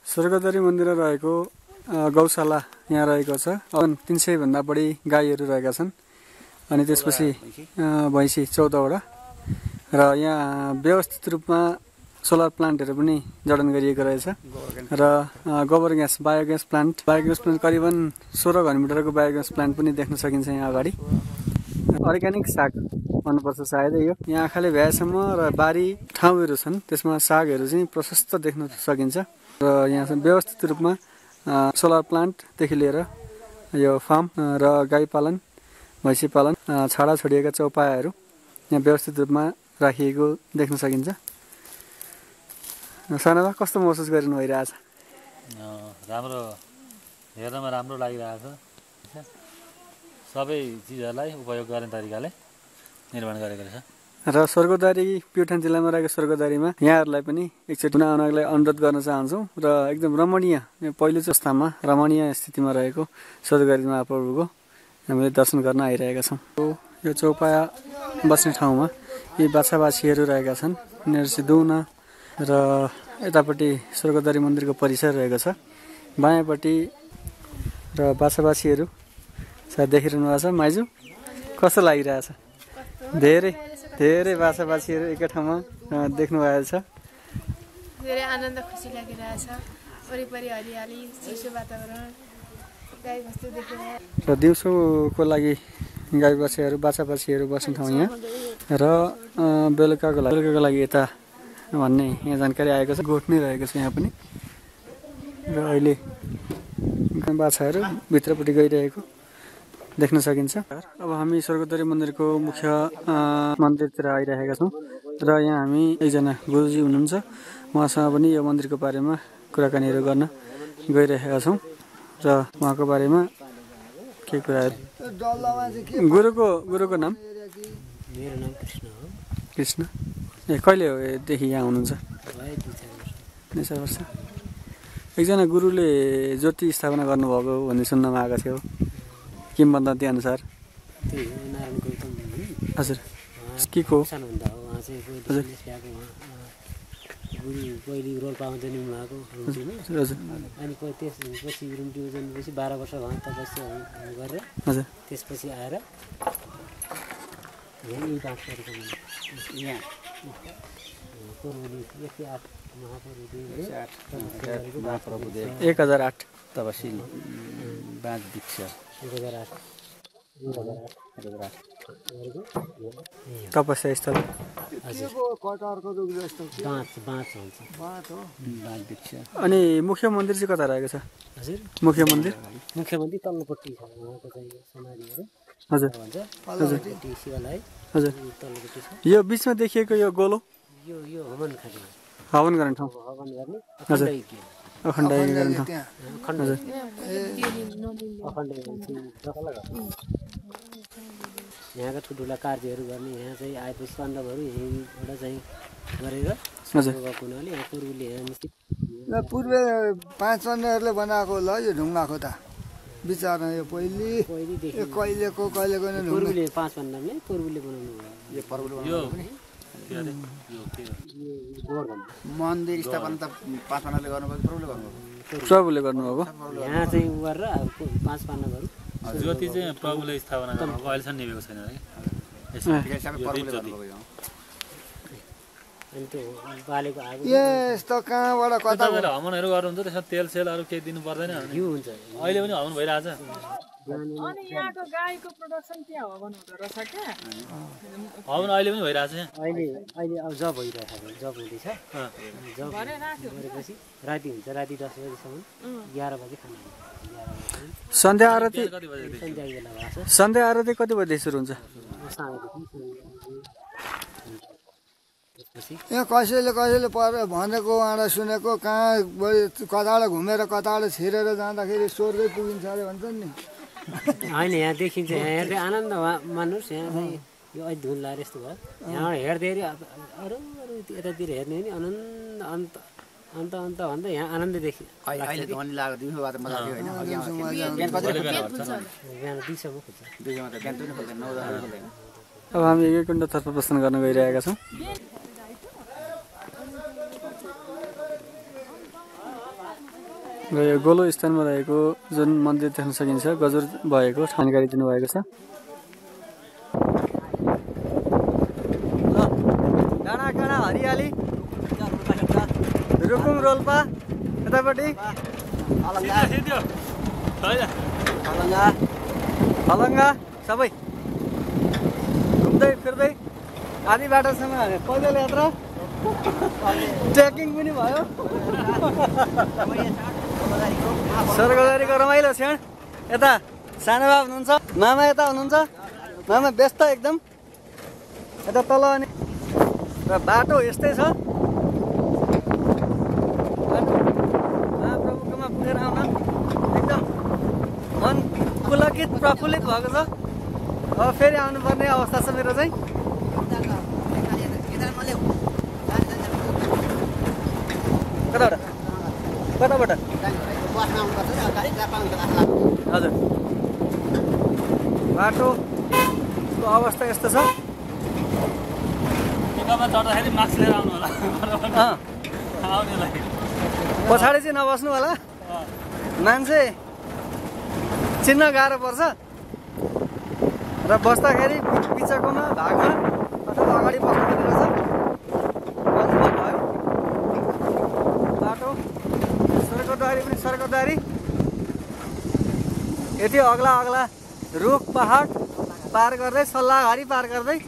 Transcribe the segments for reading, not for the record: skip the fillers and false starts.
स्वर्गद्वारी मन्दिर रहेको गौशाला यहाँ रहेको छ। 300 भन्दा बढी गाईहरू रहेका छन् अनि त्यसपछि भैँसी 14 वटा र यहाँ व्यवस्थित रूपमा सोलर प्लान्टहरू पनि जडान गरिएको रहेछ र गोबर ग्यास बायोग्यास प्लान्ट करिबन 16 घनमिटरको बायोग्यास प्लान्ट पनि देख्न सकिन्छ यहाँ अगाडि। अर्ग्यानिक साग भन्नुपर्छ सायदै यो। यहाँ आँखाले भ्याएसम्म र बारी ठाउँहरू छन् त्यसमा सागहरू चाहिँ प्रशस्त देख्न सकिन्छ र यहाँ व्यवस्थित रूपमा सोलर प्लान्टदेखि लिएर यो फार्म र गाई पालन भैँसी पालन छाडा छोडिएका चौपायाहरू यहाँ व्यवस्थित रूपमा राखिएको देख्न सकिन्छ। सानामा कस्तो महसुस गरिनु भइरहेछ? राम्रो, हेर्नमा राम्रो लागिरहेछ। सबै चिजहरूलाई उपयोग गर्ने तरिकाले निर्माण गरेको रहेछ र स्वर्गद्वारी प्युठान जिल्लामा रहेको स्वर्गद्वारीमा यहाँहरूलाई पनि एकचोटि आउनको लागि अनुरोध गर्न चाहन्छौँ र एकदम रमणीय पहिलो अवस्थामा रमणीय स्थितिमा रहेको स्वर्गद्वारी महाप्रभुको हामीले दर्शन गर्न आइरहेका छौँ। यो चौपाया बस्ने ठाउँमा यी बाछा बाछीहरू रहेका छन्। यिनीहरू चाहिँ दुहुना र यतापट्टि स्वर्गद्वारी मन्दिरको परिसर रहेको छ बायाँपट्टि र बाछा बाछीहरू सायद देखिरहनु भएको छ। माइजू कस्तो लागिरहेछ? धेरै बाछा बाछीहरू एकै ठाउँमा देख्नु भएको छ। धेरै आनन्द खुसी लागिरहेछ। वरिपरि हरियाली चिसो वातावरण गाई बस्तु देखिरहेको र दिउँसोको लागि गाई बछाहरू बाछा बाछीहरू बस्ने ठाउँ यहाँ र बेलुकाको लागि यता भन्ने यहाँ जानकारी आएको छ। गोठ नै रहेको छ यहाँ पनि र अहिले बाछाहरू भित्रपट्टि गइरहेको देख्न सकिन्छ। अब हामी स्वर्गद्वारी मन्दिरको मुख्य मन्दिरतिर आइरहेका छौँ र यहाँ हामी एकजना गुरुजी हुनुहुन्छ, उहाँसँग पनि यो मन्दिरको बारेमा कुराकानीहरू गर्न गइरहेका छौँ र उहाँको बारेमा के कुराहरू। गुरुको नाम? मेरो नाम कृष्ण हो। कृष्ण। कहिलेदेखि यहाँ हुनुहुन्छ? 2-4 वर्ष। एकजना गुरुले ज्योति स्थापना गर्नुभएको भन्ने सुन्नमा आएको थियो किम्बदन्ती अनुसार। हजुर के को? हजुर पहिले रोल्पामा जन्मिनुभएको हजुर अनि त्यसपछि रुम्टीमा जन्मेपछि 12 वर्ष भयो तपस्या गरेर हजुर त्यसपछि आएर यही बास गरेको यहाँ महाप्रभुले 1008 तपसिल बाँध दीक्षा 2008 तपस्या स्थल। अनि मुख्य मन्दिर चाहिँ कता रहेको छ? हजुर मुख्य मन्दिर तल्लोपट्टि छ उहाँको चाहिँ समाधिहरू। हजुर हजुर शिवालय हजुर तल्लोपट्टि छ। यो बिचमा देखिएको यो गोलो यो हवन खाने हवन गर्ने ठाउँ। हवन गर्ने हजुर अखण्ड गर्ने ठाउँ। हजुर यहाँका ठुल्ठुला कार्यहरू गर्ने यहाँ चाहिँ आएपछि सन्दर्भहरू यहीँबाट चाहिँ गरेर हजुर हुनाले यहाँ पूर्वले यहाँ निश्चित पूर्वे 5 सन्देहरूले बनाएको होला यो ढुङ्गाको त विचारमा यो पहिलेदेखि कहिलेको पूर्वले 5 भन्दा पनि पूर्वले बनाउनु भयो। मन्दिर स्थापना त 5 पानाले गर्नुभएको प्रभुले गर्नुभएको। यहाँ चाहिँ उ गरेर 5 पानाहरू ज्योति चाहिँ प्रभुले स्थापना गर्नुभएको, अहिलेसम्म निभेको छैन है। यस्तो कहाँबाट कता हवनहरू गर्नुहुन्छ त्यसमा तेल सेलहरू केही दिनु पर्दैन? यो हुन्छ अहिले पनि हवन भइरहेछ। अनि यहाँको गाईको प्रोडक्सन त्यहाँ हवन हुँदो रहेछ क्या? हवन अहिले पनि भइरहेछ यहाँ? अहिले अब जब भइरहेछ, जब हुँदैछ। जब गरेपछि राति हुन्छ, राति 10 बजीसम्म 11 बजी खाना हुन्छ। सन्ध्या आरती सन्ध्या कति बेला बजे सुरु हुन्छ? यहाँ कसैले भनेको उहाँलाई सुनेको कहाँ कताबाट घुमेर कताबाट छिरेर जाँदाखेरि स्वर्गै पुगिन्छ अरे भन्छन् नि। होइन यहाँ देखिन्छ, यहाँ हेर्दै आनन्द मान्नुहोस्। यहाँ चाहिँ यो अहिले धुन लगाएर यस्तो भयो, यहाँबाट हेर्दाखेरि अरू यतातिर हेर्ने नि आनन्द अन्त भन्दा यहाँ आनन्दै देखि। अहिले ध्वनि लाग्यो दिउँसो बाटो मजा आयो हैन? बिहान 2:00 खुल्छ। अब हामी एकैकुण्डतर्फ प्रस्थान गर्न गइरहेका छौँ। र यो गोलो स्थानमा रहेको जुन मन्दिर देख्न सकिन्छ गजुर भएको जानकारी दिनुभएको छ। डाँडा काँडा हरियाली रुकुम रोल्पा यतापट्टि हलङ्गा सबै घुम्दै फिर्दै आधी बाटोसम्म पैदल यात्रा ट्रेकिङ पनि भयो। स्वर्गदारीको रमाइलो क्षण। यता सानो बा हुनुहुन्छ, मामा यता हुनुहुन्छ, मामा व्यस्त एकदम यता तल। अनि र बाटो यस्तै छ। महाप्रभुकोमा पुगेर आउन एकदम मन पुलकित प्रफुल्लित भएको छ। अब फेरि आउनुपर्ने अवस्था छ मेरो चाहिँ। कताबाट हजुर बाटोको अवस्था यस्तो छ। चढ्दाखेरि मास्क लिएर आउनु होला पछाडि चाहिँ नबस्नु होला, मान्छे चिन्न गाह्रो पर्छ। र बस्दाखेरि बिचकोमा भागमा अथवा अगाडि बस्नुपर्ने रहेछ। अनुभव भयो। बाटो स्वर्गद्वारी पनि स्वर्गद्वारी। यति अग्ला अग्ला रुख पहाड पार गर्दै सल्लाहघारी पार गर्दै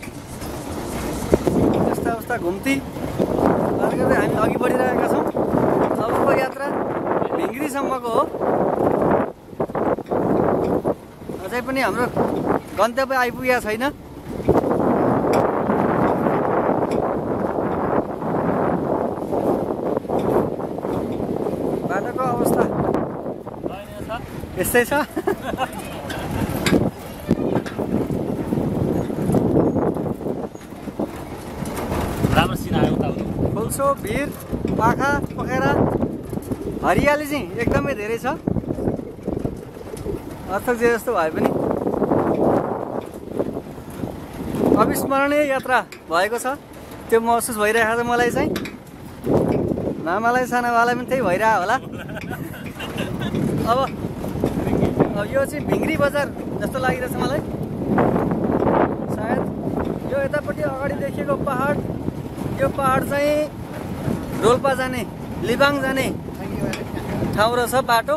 यस्ता यस्ता घुम्ती पार गर्दै हामी अघि बढिरहेका छौँ। अबको यात्रा भिङ्ग्रीसम्मको हो। अझै पनि हाम्रो गन्तव्य आइपुगेको छैन। बाटोको अवस्था यस्तै छ। राम्रो सिन आयो उता फुल्सो भिर पाखा पखेरा हरियाली चाहिँ एकदमै धेरै छ। अर्थक जे जस्तो भए पनि अविस्मरणीय यात्रा भएको छ। त्यो महसुस भइरहेको छ मलाई चाहिँ। मामालाई सानाबालाई पनि त्यही भइरहेको होला। अब यो चाहिँ भिङ्ग्री बजार जस्तो लागिरहेछ मलाई। सायद यो यतापट्टि अगाडि देखिएको पहाड, यो पहाड चाहिँ रोल्पा जाने लिबाङ जाने ठाउँ रहेछ बाटो।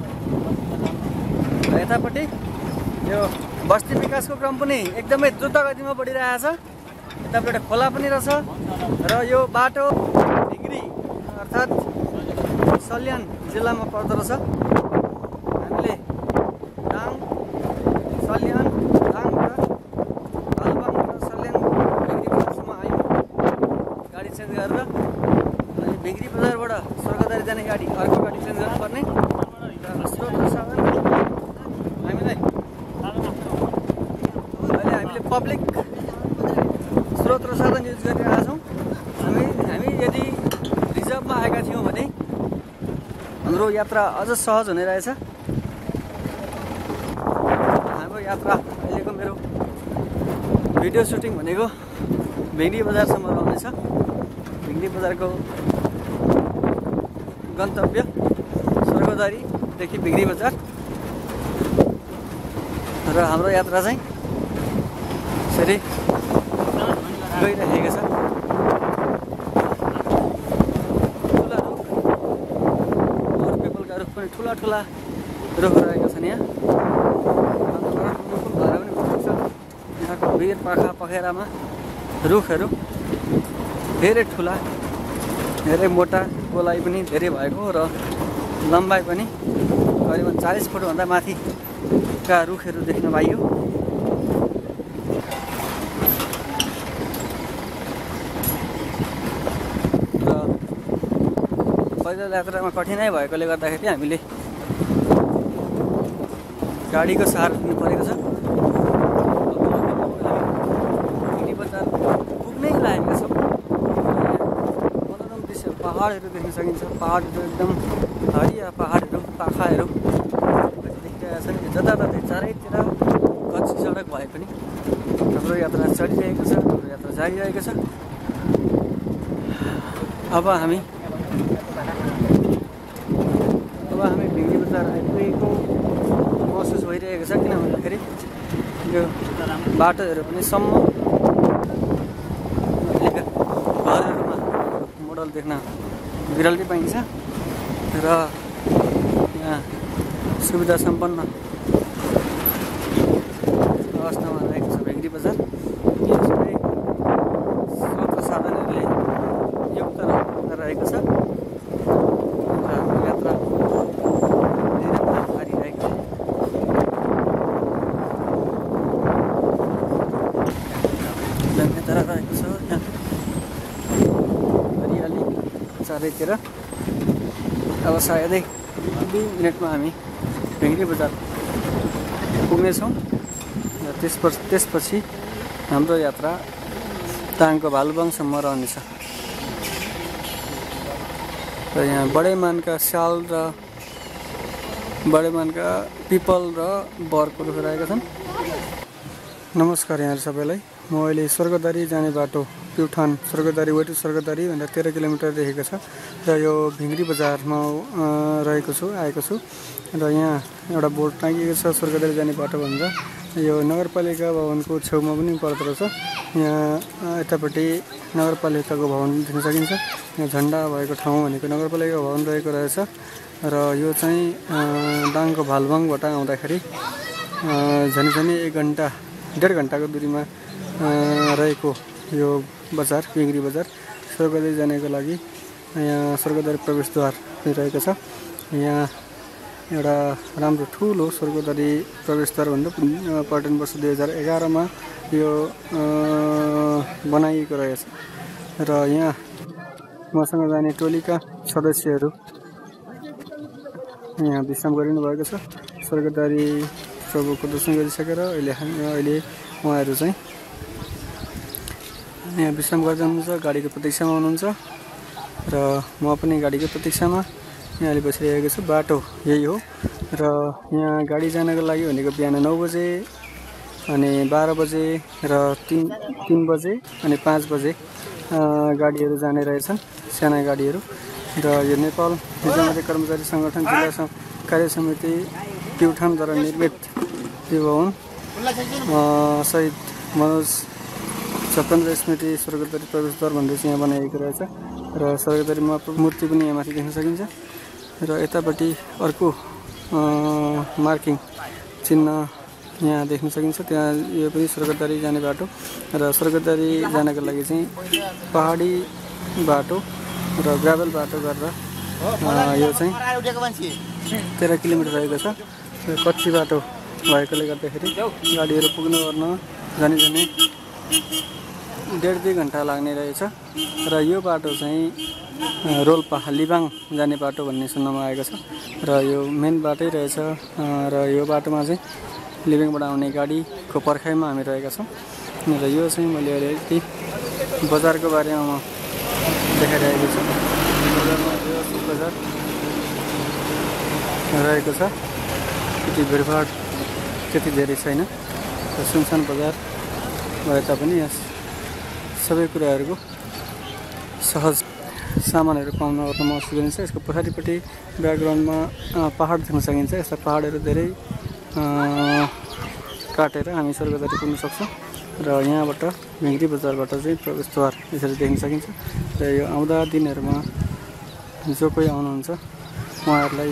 यतापट्टि यो बस्ती विकासको क्रम पनि एकदमै द्रुत गतिमा बढिरहेको छ। यतापट्टि खोला पनि रहेछ। र यो बाटो भिङ्ग्री अर्थात् सल्यान जिल्लामा पर्दो रहेछ। हामीले डाङ सल्यान डाङबाट हलबाङबाट सल्यान भिङ्ग्री बजारसम्म आयौँ गाडी चेन्ज गरेर। अनि भिङ्ग्री बजारबाट स्वर्गद्वारी जाने गाडी अर्को गाडी चेन्ज गर्नुपर्ने। स्रोत र साधन हामीले पब्लिक स्रोत र साधन युज गरिरहेका छौँ। हामी यदि रिजर्भमा आएका थियौँ भने हाम्रो यात्रा अझ सहज हुने रहेछ। हाम्रो यात्रा अहिलेको मेरो भिडियो सुटिङ भनेको भिङ्ग्री बजारसम्म रहनेछ। भिङ्ग्री बजारको गन्तव्य स्वर्गद्वारीदेखि भिङ्ग्री बजार र हाम्रो यात्रा चाहिँ यसरी गइरहेको छ। ठुला रुख अरू पिपलका रुख पनि ठुला ठुला रुख रहेका छन्। यहाँ भएर पनि हुन्छ। यहाँको भिर पाखा पखेरामा रुखहरू धेरै ठुला, धेरै मोटा, गोलाइ पनि धेरै भएको र लम्बाइ पनि करिबन 40 फुटभन्दा माथिका रुखहरू देख्न पाइयो। र पैदल यात्रामा कठिनाइ भएकोले गर्दाखेरि हामीले गाडीको सहारा लिनु परेको छ। भिङ्ग्री बजार पुग्नै लागेका छौँ। मनोरम दृश्य पहाडहरू देख्न सकिन्छ। पहाडहरू एकदम हरिया पहाडहरू पाखाहरू देखिरहेका छन्। जताततै चारैतिर कच्ची सडक भए पनि हाम्रो यात्रा चलिरहेको छ। हाम्रो यात्रा जारी रहेको छ। अब हामी यो बाटोहरू पनि सम्म घरहरूमा मोडल देख्न बिरलै पाइन्छ र यहाँ सुविधा सम्पन्न अवस्थामा रहेको छ भेग्री बजार। यो सबै स्रोत साधनहरूले युक्त रहेको छ र यात्रा पारिरहेको छ। जन्मेतर रहेको छ यहाँ हरियाली चारैतिर। अब सायदै 2 मिनटमा हामी भेग्री बजार पुग्नेछौँ र त्यसपछि हाम्रो यात्रा ताङको भालुबाङसम्म रहनेछ। र यहाँ बडेमानका साल र बडेमानका पिपल र बरको रुख रहेका छन्। नमस्कार यहाँहरू सबैलाई। म अहिले स्वर्गद्वारी जाने बाटो प्युठान स्वर्गद्वारी वे टु स्वर्गद्वारी भन्दा 13 किलोमिटर देखेको छ र यो भिङ्ग्री बजारमा आएको छु र यहाँ एउटा बोर्ड टाँगिएको छ स्वर्गद्वारी जाने बाटो भनेर। यो नगरपालिका भवनको छेउमा पनि पर्दो रहेछ। यहाँ यतापट्टि नगरपालिकाको भवन देख्न सकिन्छ। यहाँ झन्डा भएको ठाउँ भनेको नगरपालिका भवन रहेको रहेछ र यो चाहिँ दाङको भालुबाङबाट आउँदाखेरि झन्डै 1.5 घन्टाको दूरीमा रहेको यो बजार भेग्री बजार स्वर्गद्वारी जानेको लागि। यहाँ स्वर्गद्वारी प्रवेशद्वार रहेको छ। यहाँ एउटा राम्रो ठुलो स्वर्गद्वारी प्रवेशद्वार भनेर पर्यटन वर्ष 2011मा यो बनाइएको रहेछ र यहाँ मसँग जाने टोलीका सदस्यहरू यहाँ विश्राम गरिनु भएको छ। स्वर्गद्वारी प्रभुको दर्शन गरिसकेर अहिले उहाँहरू चाहिँ यहाँ विश्राम गर्दै हुनुहुन्छ, गाडीको प्रतीक्षामा हुनुहुन्छ र म पनि गाडीको प्रतीक्षामा यहाँले बसिरहेको छु। बाटो यही हो र यहाँ गाडी जानको लागि भनेको बिहान 9 बजे अनि 12 बजे र 3 बजे अनि 5 बजे गाडीहरू जाने रहेछन्, साना गाडीहरू। र यो नेपाल निजामती कर्मचारी सङ्गठन जिल्ला कार्य समिति प्युठानद्वारा निर्मित यो भवन शहीद मनोज चक्रन्द्र स्मृति स्वर्गद्वारी प्रवेशद्वार भनेर चाहिँ यहाँ बनाइएको रहेछ र स्वर्गद्वारी मूर्ति पनि यहाँ माथि देख्न सकिन्छ। र यतापट्टि अर्को मार्किङ चिन्ह यहाँ देख्न सकिन्छ। त्यहाँ यो पनि स्वर्गद्वारी जाने बाटो र स्वर्गद्वारी जानको लागि चाहिँ पहाडी बाटो र ग्राभल बाटो गरेर यो चाहिँ 13 किलोमिटर रहेको छ। कच्ची बाटो भएकोले गर्दाखेरि गाडीहरू पुग्नु ओर्न जाने 1.5-2 घन्टा लाग्ने रहेछ र यो बाटो चाहिँ रोल्पा लिबाङ जाने बाटो भन्ने सुन्नमा आएको छ र यो मेन बाटै रहेछ र यो बाटोमा चाहिँ लिबिङबाट आउने गाडीको पर्खाइमा हामी रहेका छौँ र यो चाहिँ मैले अलिकति बजारको बारेमा म देखाइरहेको छु। बजारमा व्यवस्थित बजार रहेको छ, त्यति भिडभाड त्यति धेरै छैन र सुनसान बजार भए तापनि यस सबै कुराहरूको सहज सामानहरू पाउन ओर्न महसुस गरिन्छ। यसको पछाडिपट्टि ब्याकग्राउन्डमा पहाड देख्न सकिन्छ। यस्ता पहाडहरू धेरै काटेर हामी स्वर्गद्वारी पुग्न सक्छौँ र यहाँबाट भेग्री बजारबाट चाहिँ प्रवेशद्वार यसरी देख्न सकिन्छ। र यो आउँदा दिनहरूमा जो कोही आउनुहुन्छ उहाँहरूलाई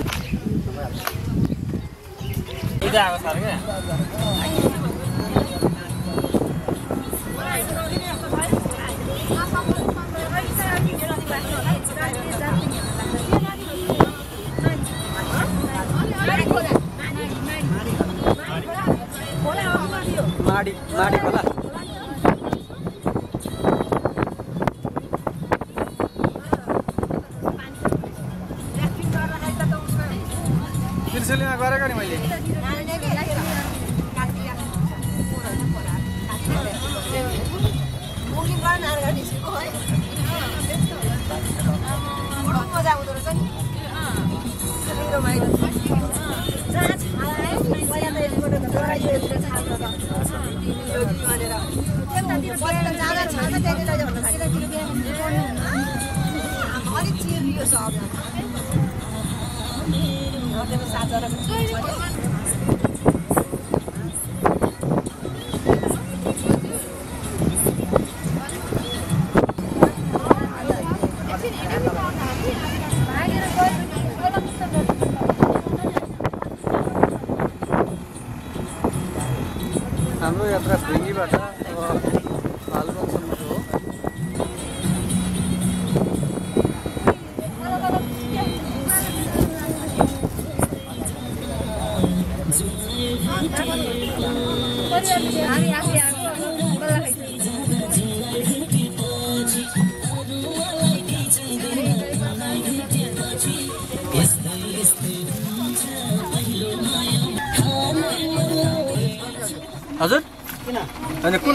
माडी खोला तिर्सेलीमा गरेको नि मैले। मजा आउँदो रहेछ नि यात्रा भृङ्गीबाट भालुङसम्मको हो। हजुर होइन कुन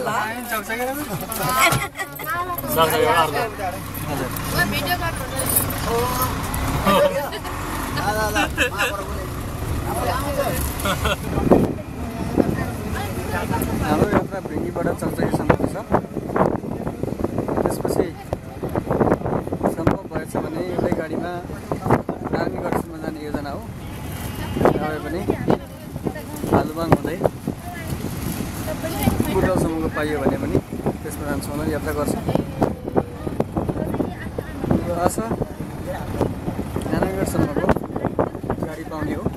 हाम्रो यात्रा भृङ्गीबाट चौचौकीसम्मको छ। त्यसपछि सम्भव भएछ भने एउटै गाडीमा नारायणगढसम्म जाने योजना हो। तपाईँ पनि भालुबाङ हुँदै बुटलसम्मको पाइयो भने पनि त्यसमा जान्छौँ होला, यात्रा गर्छौँ। आशा नारायणगढसम्मको गाडी पाउने हो।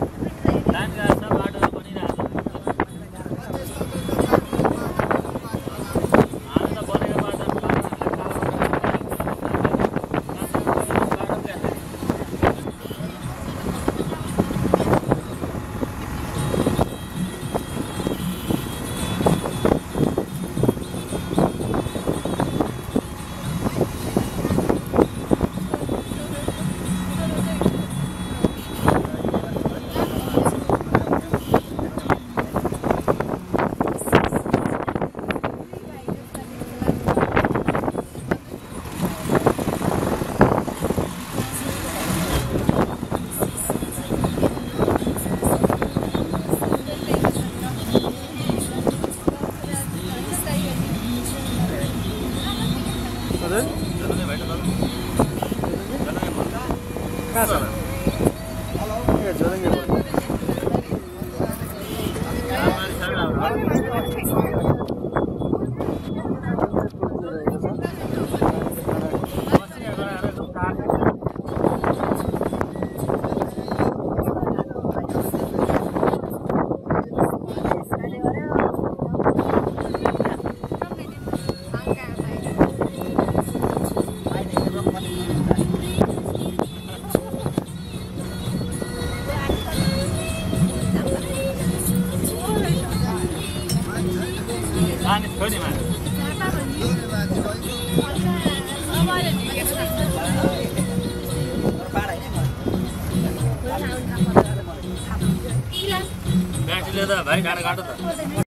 भाइ गाडा काटो त।